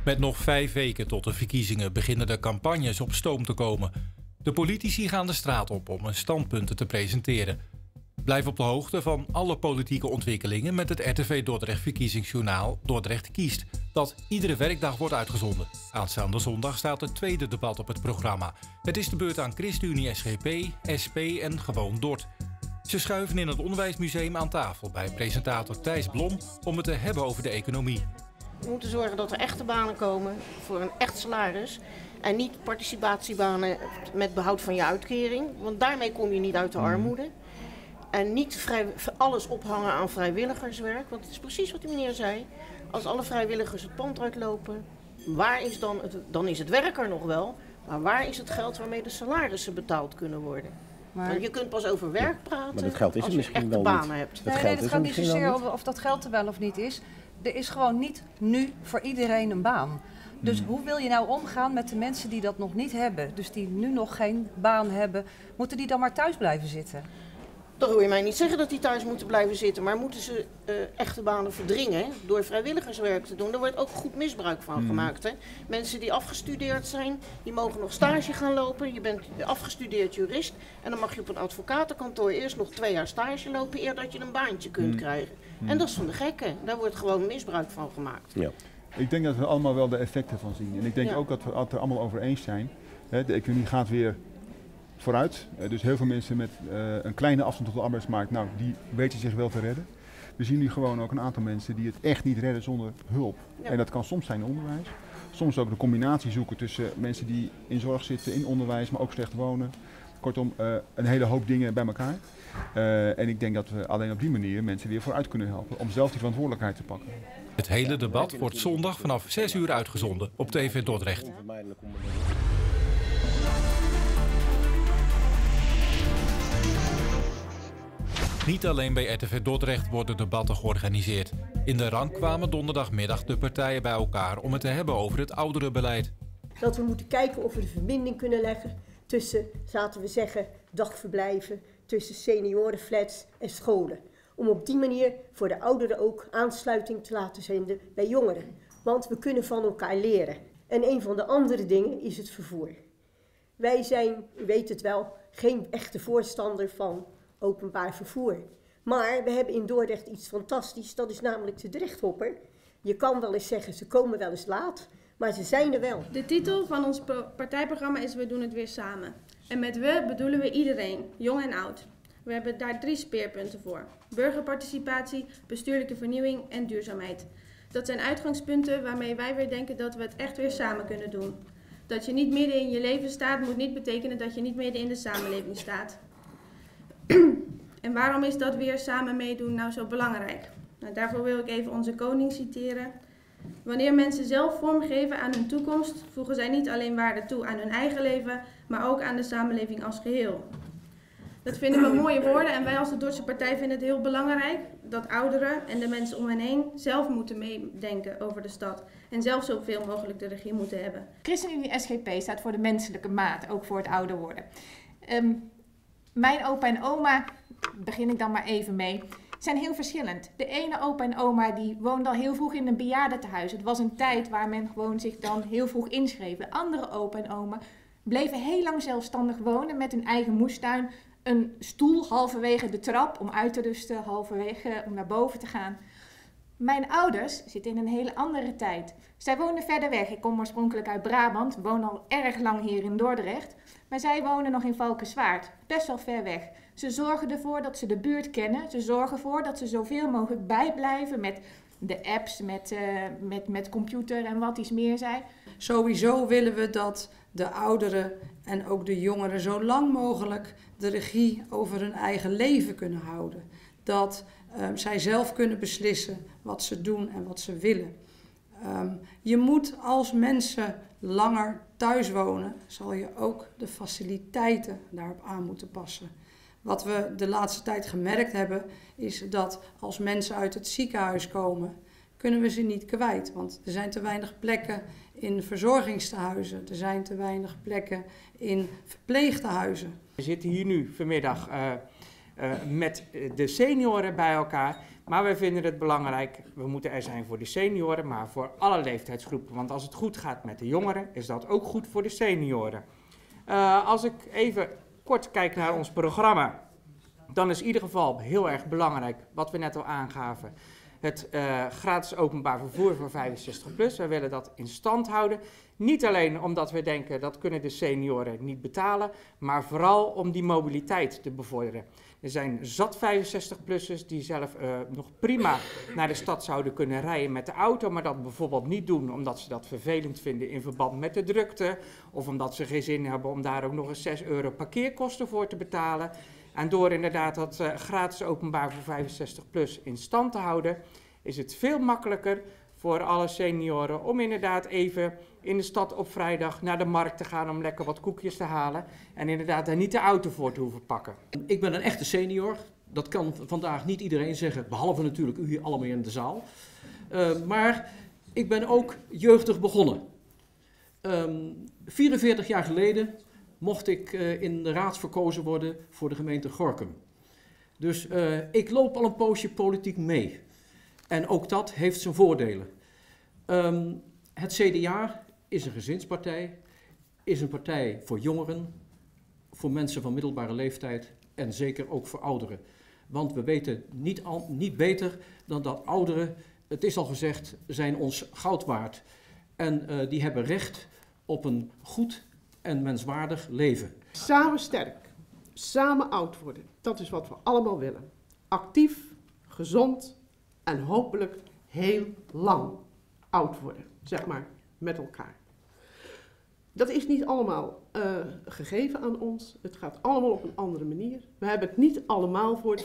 Met nog 5 weken tot de verkiezingen beginnen de campagnes op stoom te komen. De politici gaan de straat op om hun standpunten te presenteren. Blijf op de hoogte van alle politieke ontwikkelingen met het RTV Dordrecht verkiezingsjournaal Dordrecht kiest, dat iedere werkdag wordt uitgezonden. Aanstaande zondag staat het tweede debat op het programma. Het is de beurt aan ChristenUnie SGP, SP en Gewoon Dort. Ze schuiven in het Onderwijsmuseum aan tafel bij presentator Thijs Blom om het te hebben over de economie. We moeten zorgen dat er echte banen komen voor een echt salaris. En niet participatiebanen met behoud van je uitkering. Want daarmee kom je niet uit de armoede. En niet alles ophangen aan vrijwilligerswerk. Want het is precies wat die meneer zei. Als alle vrijwilligers het pand uitlopen, waar is dan is het werk er nog wel. Maar waar is het geld waarmee de salarissen betaald kunnen worden? Want je kunt pas over werk praten maar dat geld is als je misschien echte wel banen hebt. Nee, het gaat niet zozeer of dat geld er wel of niet is. Er is gewoon niet nu voor iedereen een baan. Dus hoe wil je nou omgaan met de mensen die dat nog niet hebben? Dus die nu nog geen baan hebben, moeten die dan maar thuis blijven zitten? Dan hoor je mij niet zeggen dat die thuis moeten blijven zitten. Maar moeten ze echte banen verdringen door vrijwilligerswerk te doen? Daar wordt ook goed misbruik van gemaakt. Hè? Mensen die afgestudeerd zijn, die mogen nog stage gaan lopen. Je bent afgestudeerd jurist en dan mag je op een advocatenkantoor eerst nog 2 jaar stage lopen eer dat je een baantje kunt krijgen. En dat is van de gekken. Daar wordt gewoon misbruik van gemaakt. Ja. Ik denk dat we allemaal wel de effecten van zien. En ik denk ook dat we het er allemaal over eens zijn. De economie gaat weer vooruit. Dus heel veel mensen met een kleine afstand tot de arbeidsmarkt, nou, die weten zich wel te redden. We zien nu gewoon ook een aantal mensen die het echt niet redden zonder hulp. Ja. En dat kan soms zijn onderwijs. Soms ook de combinatie zoeken tussen mensen die in zorg zitten, in onderwijs, maar ook slecht wonen. Kortom, een hele hoop dingen bij elkaar. En ik denk dat we alleen op die manier mensen weer vooruit kunnen helpen om zelf die verantwoordelijkheid te pakken. Het hele debat wordt zondag vanaf 6 uur uitgezonden op TV Dordrecht. Niet alleen bij RTV Dordrecht worden debatten georganiseerd. In de Rang kwamen donderdagmiddag de partijen bij elkaar om het te hebben over het ouderenbeleid. Dat we moeten kijken of we de verbinding kunnen leggen tussen, laten we zeggen, dagverblijven, tussen seniorenflats en scholen. Om op die manier voor de ouderen ook aansluiting te laten vinden bij jongeren. Want we kunnen van elkaar leren. En een van de andere dingen is het vervoer. Wij zijn, u weet het wel, geen echte voorstander van openbaar vervoer. Maar we hebben in Dordrecht iets fantastisch, dat is namelijk de Drechthopper. Je kan wel eens zeggen, ze komen wel eens laat, maar ze zijn er wel. De titel van ons partijprogramma is We doen het weer samen. En met we bedoelen we iedereen, jong en oud. We hebben daar 3 speerpunten voor. Burgerparticipatie, bestuurlijke vernieuwing en duurzaamheid. Dat zijn uitgangspunten waarmee wij weer denken dat we het echt weer samen kunnen doen. Dat je niet midden in je leven staat, moet niet betekenen dat je niet midden in de samenleving staat. En waarom is dat weer samen meedoen nou zo belangrijk? Nou, daarvoor wil ik even onze koning citeren. Wanneer mensen zelf vormgeven aan hun toekomst, voegen zij niet alleen waarde toe aan hun eigen leven, maar ook aan de samenleving als geheel. Dat vinden we mooie woorden en wij als de Dordtse Partij vinden het heel belangrijk dat ouderen en de mensen om hen heen zelf moeten meedenken over de stad. En zelf zoveel mogelijk de regie moeten hebben. ChristenUnie SGP staat voor de menselijke maat, ook voor het ouder worden. Mijn opa en oma, begin ik dan maar even mee, zijn heel verschillend. De ene opa en oma die woonde al heel vroeg in een bejaardentehuis. Het was een tijd waar men gewoon zich dan heel vroeg inschreef. De andere opa en oma bleven heel lang zelfstandig wonen met hun eigen moestuin. Een stoel halverwege de trap om uit te rusten, halverwege om naar boven te gaan. Mijn ouders zitten in een hele andere tijd. Zij wonen verder weg. Ik kom oorspronkelijk uit Brabant, woon al erg lang hier in Dordrecht. Maar zij wonen nog in Valkenswaard, best wel ver weg. Ze zorgen ervoor dat ze de buurt kennen. Ze zorgen ervoor dat ze zoveel mogelijk bijblijven met de apps, met computer en wat iets meer zijn. Sowieso willen we dat de ouderen en ook de jongeren zo lang mogelijk de regie over hun eigen leven kunnen houden. Dat zij zelf kunnen beslissen wat ze doen en wat ze willen. Je moet als mensen langer thuis wonen, zal je ook de faciliteiten daarop aan moeten passen. Wat we de laatste tijd gemerkt hebben, is dat als mensen uit het ziekenhuis komen, kunnen we ze niet kwijt. Want er zijn te weinig plekken in verzorgingstehuizen, er zijn te weinig plekken in verpleegtehuizen. We zitten hier nu vanmiddag met de senioren bij elkaar Maar wij vinden het belangrijk, we moeten er zijn voor de senioren, maar voor alle leeftijdsgroepen. Want als het goed gaat met de jongeren, is dat ook goed voor de senioren. Als ik even kort kijk naar ons programma, dan is in ieder geval heel erg belangrijk, wat we net al aangaven, het gratis openbaar vervoer voor 65+. Wij willen dat in stand houden. Niet alleen omdat we denken dat kunnen de senioren niet betalen, maar vooral om die mobiliteit te bevorderen. Er zijn zat 65-plussers die zelf nog prima naar de stad zouden kunnen rijden met de auto, maar dat bijvoorbeeld niet doen omdat ze dat vervelend vinden in verband met de drukte, of omdat ze geen zin hebben om daar ook nog eens €6 parkeerkosten voor te betalen. En door inderdaad dat gratis openbaar voor 65+ in stand te houden, is het veel makkelijker voor alle senioren om inderdaad even in de stad op vrijdag naar de markt te gaan om lekker wat koekjes te halen. En inderdaad daar niet de auto voor te hoeven pakken. Ik ben een echte senior. Dat kan vandaag niet iedereen zeggen, behalve natuurlijk u hier allemaal in de zaal. Maar ik ben ook jeugdig begonnen. 44 jaar geleden mocht ik in de raad verkozen worden voor de gemeente Gorinchem. Dus ik loop al een poosje politiek mee. En ook dat heeft zijn voordelen. Het CDA is een gezinspartij, is een partij voor jongeren, voor mensen van middelbare leeftijd en zeker ook voor ouderen. Want we weten niet beter dan dat ouderen, het is al gezegd, zijn ons goud waard. En die hebben recht op een goed en menswaardig leven. Samen sterk, samen oud worden, dat is wat we allemaal willen. Actief, gezond en hopelijk heel lang oud worden, zeg maar, met elkaar. Dat is niet allemaal gegeven aan ons. Het gaat allemaal op een andere manier. We hebben het niet allemaal voor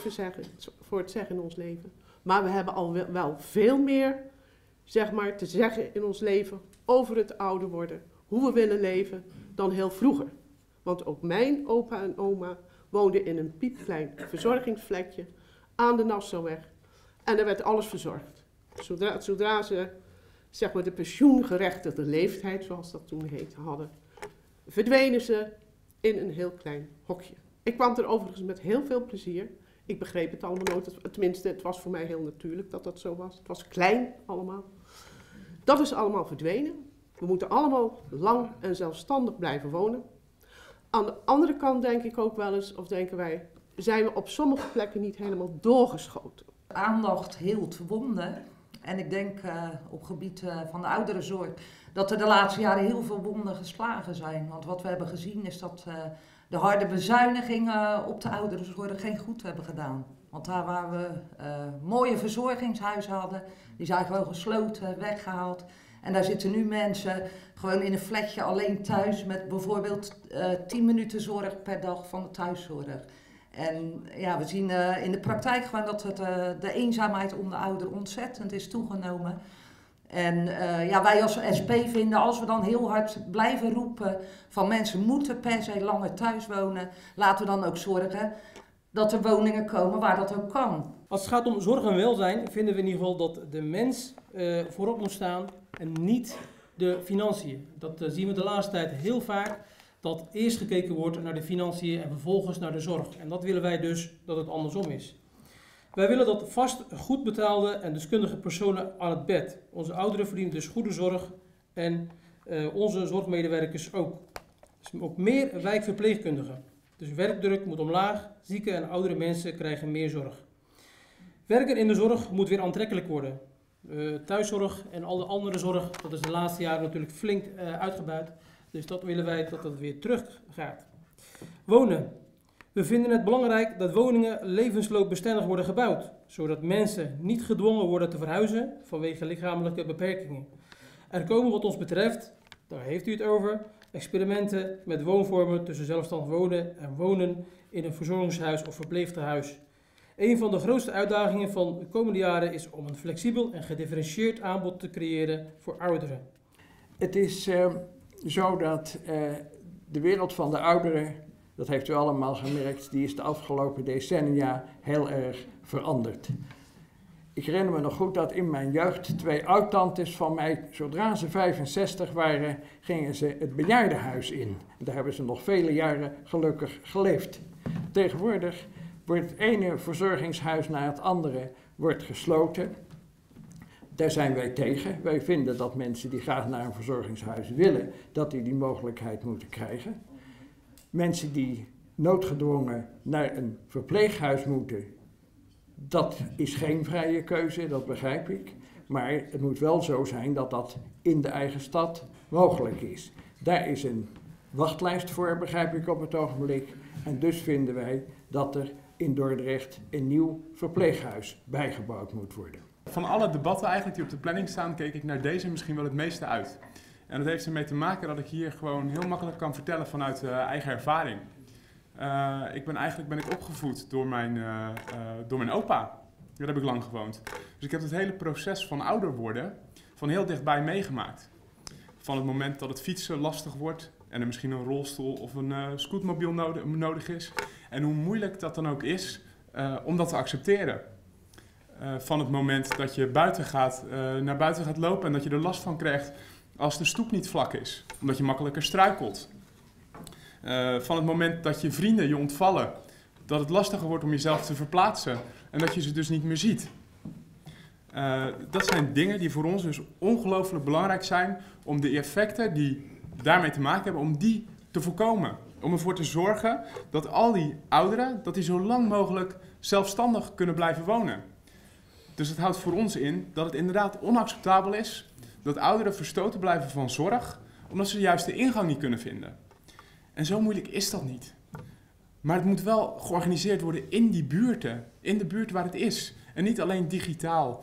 het zeggen in ons leven. Maar we hebben al wel veel meer, zeg maar, te zeggen in ons leven over het ouder worden. Hoe we willen leven dan heel vroeger. Want ook mijn opa en oma woonden in een piepklein verzorgingsvlekje aan de Nassautweg. En er werd alles verzorgd. Zodra ze, zeg maar, de pensioengerechtigde leeftijd, zoals dat toen heette, hadden, verdwenen ze in een heel klein hokje. Ik kwam er overigens met heel veel plezier. Ik begreep het allemaal nooit. Tenminste, het was voor mij heel natuurlijk dat dat zo was. Het was klein allemaal. Dat is allemaal verdwenen. We moeten allemaal lang en zelfstandig blijven wonen. Aan de andere kant denk ik ook wel eens, of denken wij, zijn we op sommige plekken niet helemaal doorgeschoten. Aandacht heelt wonden. En ik denk op gebied van de ouderenzorg dat er de laatste jaren heel veel wonden geslagen zijn. Want wat we hebben gezien is dat de harde bezuinigingen op de ouderenzorg geen goed hebben gedaan. Want daar waar we mooie verzorgingshuizen hadden, die zijn gewoon gesloten, weggehaald. En daar zitten nu mensen gewoon in een flatje alleen thuis met bijvoorbeeld 10 minuten zorg per dag van de thuiszorg. En ja, we zien in de praktijk gewoon dat de eenzaamheid onder ouderen ontzettend is toegenomen. En ja, wij als SP vinden, als we dan heel hard blijven roepen van mensen moeten per se langer thuis wonen, laten we dan ook zorgen dat er woningen komen waar dat ook kan. Als het gaat om zorg en welzijn vinden we in ieder geval dat de mens voorop moet staan en niet de financiën. Dat zien we de laatste tijd heel vaak, dat eerst gekeken wordt naar de financiën en vervolgens naar de zorg. En dat willen wij dus dat het andersom is. Wij willen dat vast goed betaalde en deskundige personen aan het bed. Onze ouderen verdienen dus goede zorg en onze zorgmedewerkers ook. Dus ook meer wijkverpleegkundigen. Dus werkdruk moet omlaag, zieke en oudere mensen krijgen meer zorg. Werken in de zorg moet weer aantrekkelijk worden. Thuiszorg en al de andere zorg, dat is de laatste jaren natuurlijk flink uitgebuit. Dus dat willen wij dat dat weer terug gaat. Wonen. We vinden het belangrijk dat woningen levensloopbestendig worden gebouwd, zodat mensen niet gedwongen worden te verhuizen vanwege lichamelijke beperkingen. Er komen wat ons betreft, daar heeft u het over, experimenten met woonvormen tussen zelfstandig wonen en wonen in een verzorgingshuis of verpleegtehuis. Een van de grootste uitdagingen van de komende jaren is om een flexibel en gedifferentieerd aanbod te creëren voor ouderen. Het is zo dat de wereld van de ouderen, dat heeft u allemaal gemerkt, die is de afgelopen decennia heel erg veranderd. Ik herinner me nog goed dat in mijn jeugd 2 oudtantes van mij, zodra ze 65 waren, gingen ze het bejaardenhuis in. Daar hebben ze nog vele jaren gelukkig geleefd. Tegenwoordig wordt het ene verzorgingshuis na het andere wordt gesloten. Daar zijn wij tegen. Wij vinden dat mensen die graag naar een verzorgingshuis willen, dat die mogelijkheid moeten krijgen. Mensen die noodgedwongen naar een verpleeghuis moeten, dat is geen vrije keuze, dat begrijp ik. Maar het moet wel zo zijn dat dat in de eigen stad mogelijk is. Daar is een wachtlijst voor, begrijp ik op het ogenblik. En dus vinden wij dat er in Dordrecht een nieuw verpleeghuis bijgebouwd moet worden. Van alle debatten eigenlijk die op de planning staan, keek ik naar deze misschien wel het meeste uit. En dat heeft ermee te maken dat ik hier gewoon heel makkelijk kan vertellen vanuit eigen ervaring. Ik ben opgevoed door mijn opa. Daar heb ik lang gewoond. Dus ik heb het hele proces van ouder worden van heel dichtbij meegemaakt. Van het moment dat het fietsen lastig wordt en er misschien een rolstoel of een scootmobiel nodig is. En hoe moeilijk dat dan ook is om dat te accepteren. Van het moment dat je naar buiten gaat lopen en dat je er last van krijgt als de stoep niet vlak is. Omdat je makkelijker struikelt. Van het moment dat je vrienden je ontvallen. Dat het lastiger wordt om jezelf te verplaatsen. En dat je ze dus niet meer ziet. Dat zijn dingen die voor ons dus ongelooflijk belangrijk zijn. Om de effecten die daarmee te maken hebben, om die te voorkomen. Om ervoor te zorgen dat al die ouderen, dat die zo lang mogelijk zelfstandig kunnen blijven wonen. Dus het houdt voor ons in dat het inderdaad onacceptabel is dat ouderen verstoten blijven van zorg, omdat ze de juiste ingang niet kunnen vinden. En zo moeilijk is dat niet. Maar het moet wel georganiseerd worden in die buurten, in de buurt waar het is. En niet alleen digitaal.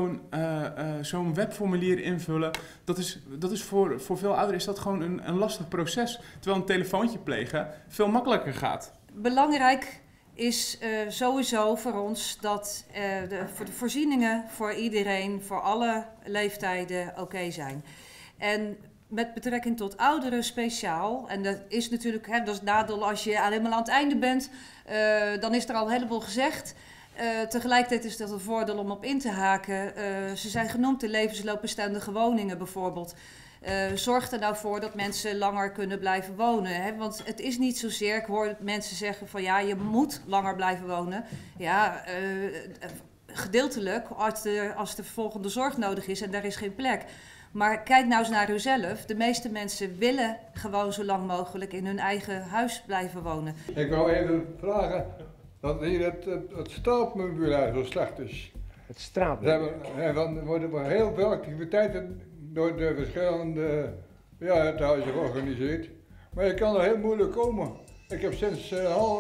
Zo'n webformulier invullen, dat is voor veel ouderen is dat gewoon een lastig proces. Terwijl een telefoontje plegen veel makkelijker gaat. Belangrijk is sowieso voor ons dat de voorzieningen voor iedereen, voor alle leeftijden oké zijn. En met betrekking tot ouderen speciaal, en dat is natuurlijk, dat is het nadeel als je helemaal aan het einde bent, dan is er al een heleboel gezegd. Tegelijkertijd is dat een voordeel om op in te haken. Ze zijn genoemd de levensloopbestendige woningen bijvoorbeeld. Zorg er nou voor dat mensen langer kunnen blijven wonen. Hè? Want het is niet zozeer, ik hoor mensen zeggen van ja, je moet langer blijven wonen. Ja, gedeeltelijk als de volgende zorg nodig is en daar is geen plek. Maar kijk nou eens naar uzelf. De meeste mensen willen gewoon zo lang mogelijk in hun eigen huis blijven wonen. Ik wou even vragen dat hier het straatmeubilair zo slecht is. Het straatmeubilair? Er worden heel veel activiteiten door de verschillende huizen georganiseerd. Maar je kan er heel moeilijk komen. Ik heb sinds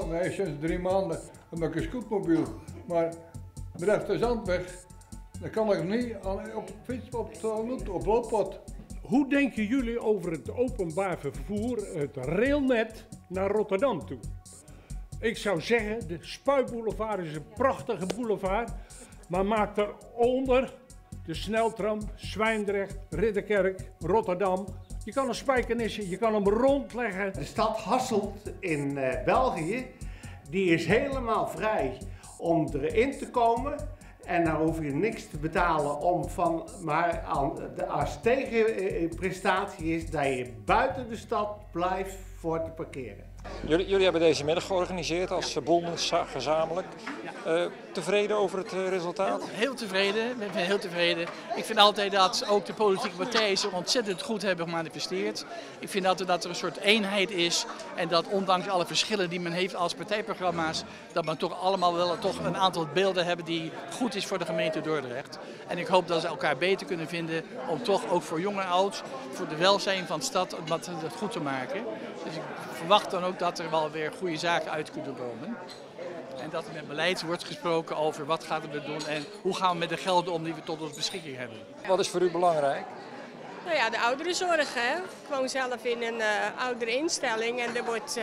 3 maanden een scootmobiel. Maar de rechter Zandweg, dan kan ik niet op fiets op looppad. Hoe denken jullie over het openbaar vervoer, het railnet naar Rotterdam toe? Ik zou zeggen, de Spuiboulevard is een prachtige boulevard, maar maak daaronder de sneltram, Zwijndrecht, Ridderkerk, Rotterdam. Je kan een Spijkenisse, je kan hem rondleggen. De stad Hasselt in België, die is helemaal vrij om erin te komen. En dan hoef je niks te betalen maar als tegenprestatie is dat je buiten de stad blijft voor te parkeren. Jullie hebben deze middag georganiseerd als Boelmans gezamenlijk. Tevreden over het resultaat? Heel tevreden, ik ben heel tevreden. Ik vind altijd dat ook de politieke partijen zich ontzettend goed hebben gemanifesteerd. Ik vind altijd dat er een soort eenheid is en dat ondanks alle verschillen die men heeft als partijprogramma's, dat men toch allemaal wel toch een aantal beelden hebben die goed is voor de gemeente Dordrecht. En ik hoop dat ze elkaar beter kunnen vinden om toch ook voor jong en oud, voor de welzijn van de stad, dat goed te maken. Dus ik verwacht dan ook dat er wel weer goede zaken uit kunnen komen. En dat er met beleid wordt gesproken over wat gaan we doen en hoe gaan we met de gelden om die we tot onze beschikking hebben. Wat is voor u belangrijk? Nou ja, de ouderenzorg. Hè. Ik woon zelf in een oudere instelling en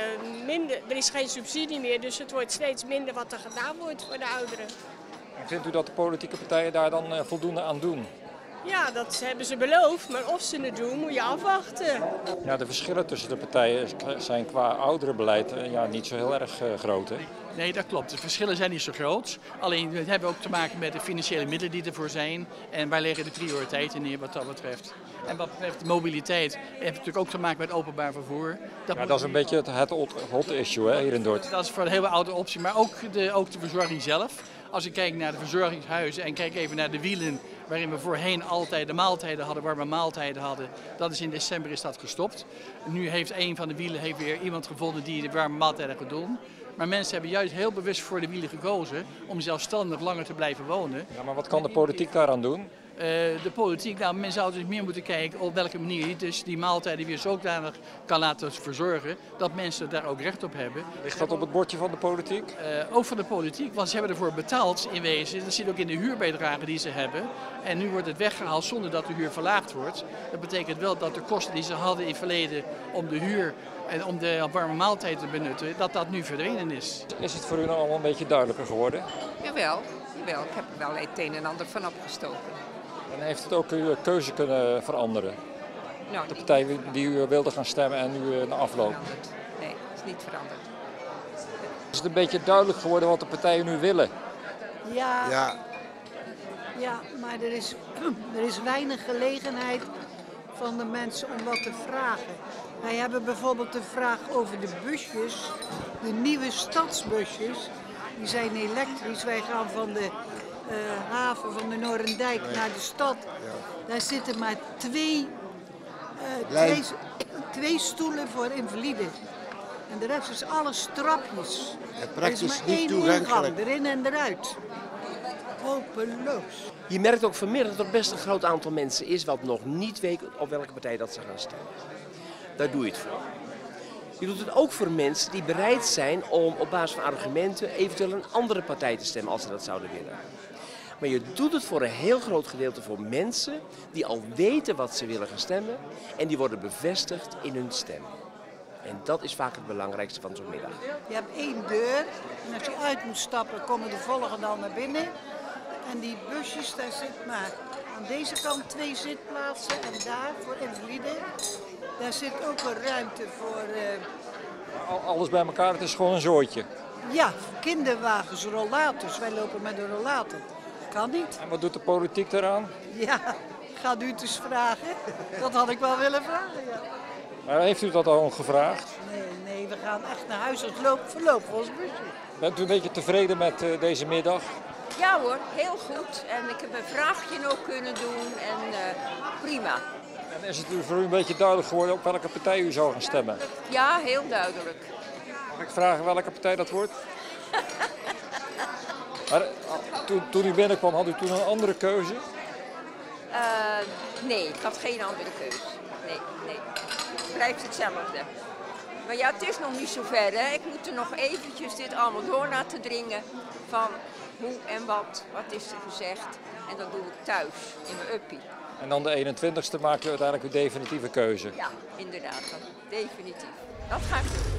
er is geen subsidie meer, dus het wordt steeds minder wat er gedaan wordt voor de ouderen. En vindt u dat de politieke partijen daar dan voldoende aan doen? Ja, dat hebben ze beloofd, maar of ze het doen moet je afwachten. Ja, de verschillen tussen de partijen zijn qua ouderenbeleid niet zo heel erg groot. Hè? Nee, dat klopt. De verschillen zijn niet zo groot. Alleen we hebben ook te maken met de financiële middelen die ervoor zijn. En waar liggen de prioriteiten neer wat dat betreft. En wat betreft de mobiliteit heeft natuurlijk ook te maken met openbaar vervoer. Dat is een beetje het hot issue hè, hier in Dordrecht. Dat is voor een hele oude optie, maar ook de verzorging zelf. Als ik kijk naar de verzorgingshuizen en kijk even naar de wielen, waarin we voorheen altijd de maaltijden hadden, warme maaltijden hadden. Dat is in december is dat gestopt. Nu heeft een van de wielen weer iemand gevonden die de warme maaltijden gaat doen. Maar mensen hebben juist heel bewust voor de wielen gekozen om zelfstandig langer te blijven wonen. Ja, maar wat kan de politiek daaraan doen? De politiek, nou, men zou dus meer moeten kijken op welke manier je dus die maaltijden weer zodanig kan laten verzorgen dat mensen daar ook recht op hebben. Ligt dat op het bordje van de politiek? Ook van de politiek, want ze hebben ervoor betaald in wezen. Dat zit ook in de huurbijdrage die ze hebben. En nu wordt het weggehaald zonder dat de huur verlaagd wordt. Dat betekent wel dat de kosten die ze hadden in het verleden om de huur en om de warme maaltijd te benutten, dat dat nu verdwenen is. Is het voor u nou allemaal een beetje duidelijker geworden? Jawel. Ik heb er wel het een en ander van opgestoken. En heeft het ook uw keuze kunnen veranderen? Nou, de partij die u wilde gaan stemmen en nu na afloop? Nee, het is niet veranderd. Is het een beetje duidelijk geworden wat de partijen nu willen? Ja, maar er is weinig gelegenheid van de mensen om wat te vragen. Wij hebben bijvoorbeeld de vraag over de busjes, de nieuwe stadsbusjes. Die zijn elektrisch. Wij gaan van de haven van de Noorendijk naar de stad. Daar zitten maar twee stoelen voor invaliden. En de rest is alles trapjes. Er is maar één ingang, erin en eruit. Hopeloos. Je merkt ook vanmiddag dat er best een groot aantal mensen is wat nog niet weet op welke partij dat ze gaan stemmen. Daar doe je het voor. Je doet het ook voor mensen die bereid zijn om op basis van argumenten eventueel een andere partij te stemmen als ze dat zouden willen. Maar je doet het voor een heel groot gedeelte voor mensen die al weten wat ze willen gaan stemmen en die worden bevestigd in hun stem. En dat is vaak het belangrijkste van zo'n middag. Je hebt één deur en als je uit moet stappen komen de volgende al naar binnen. En die busjes, daar zit maar aan deze kant 2 zitplaatsen en daar voor invaliden. Daar zit ook een ruimte voor... Alles bij elkaar, het is gewoon een zooitje. Ja, kinderwagens, rollators. Wij lopen met een rollator. Kan niet. En wat doet de politiek daaraan? Ja, gaat u het eens vragen? Dat had ik wel willen vragen, ja. Maar heeft u dat al gevraagd? Nee, we gaan echt naar huis als verlopen voor ons busje. Bent u een beetje tevreden met deze middag? Ja hoor, heel goed. En ik heb een vraagje ook kunnen doen en prima. En is het voor u een beetje duidelijk geworden op welke partij u zou gaan stemmen? Ja, heel duidelijk. Mag ik vragen welke partij dat wordt? Maar, toen u binnenkwam, had u toen een andere keuze? Nee, ik had geen andere keuze. Nee. Het blijft hetzelfde. Maar ja, het is nog niet zo ver, hè. Ik moet er nog eventjes dit allemaal door laten dringen van hoe en wat is er gezegd. En dat doe ik thuis, in mijn uppie. En dan de 21ste maak je uiteindelijk uw definitieve keuze? Ja, inderdaad. Definitief. Dat ga ik doen.